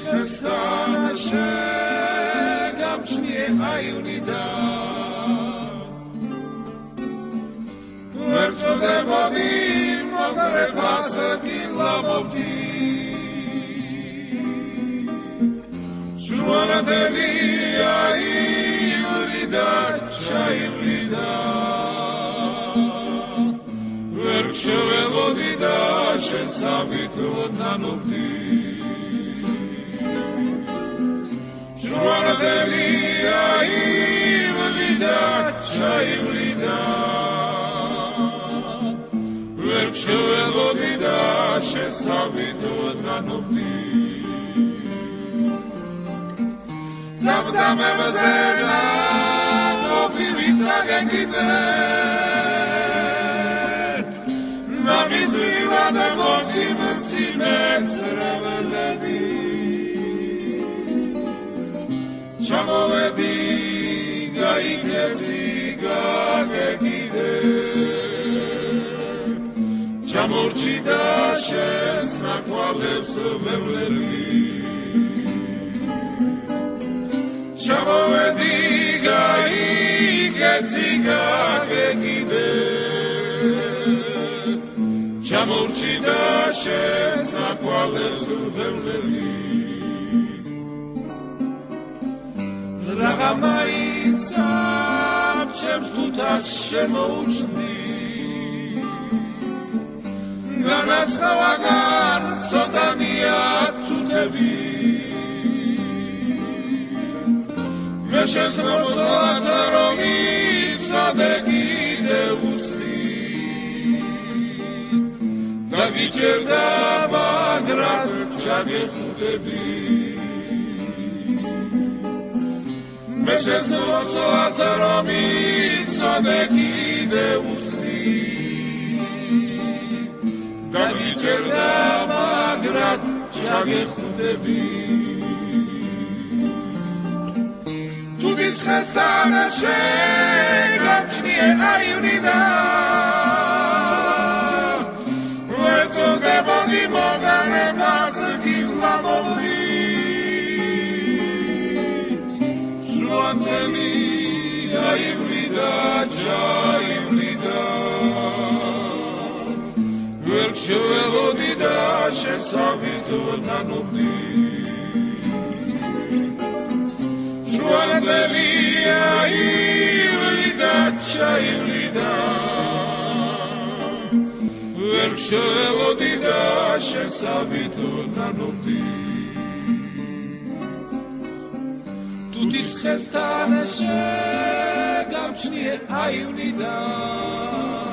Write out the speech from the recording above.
ხესთან შეგამჩნიე აივნიდა ვერ წოდებოდი მოგრებას გილამობდი შუარადები აივნიდა ჩაივნიდა ვერ შეველოდი და შესავით ნანობდი შუარადები აივნიდა ჩაივნიდა ვერ შეველოდი და შესავით ნანობდი ზამზამებზე ნაყოფივით აგეკიდე ნამიზრილა და მოსიმციმე ცრეველები ჩამოვედი გაიქესი გაგეკიდე ჩამორჩი და შენს ნაკვალებს ვევლები ჩამოვედი გაიქეცი გაგეკიდე ჩამორჩი და შენს ნაკვალებს ვევლები რაღაც ჩემს თუთას შემოუჩნდი განასხვავაგან ცოტანია თუთები მე შესმოსვლას რომ იცოდე კიდე უსხი დაგიჭერდა მაგრამ ჩაგეხუდები მე შესმოსვლას რომ იცოდე კიდე უსხი დაგიჭერდა მაგრამ ჩაგეხუდები თუდის ხესთან შეგამჩნიე აივნიდა ვერ წოდებოდი მოგარებას გილამობდი შუანდელი აივნიდა ჩაივნიდა ვერ შეველოდი და შესავით ნანობდი შუანდელი აივნიდა ჩაივნიდა ვერ შეველოდი და შესავით ნანობდი თუთის ხესთან შეგამჩნიე აივნიდა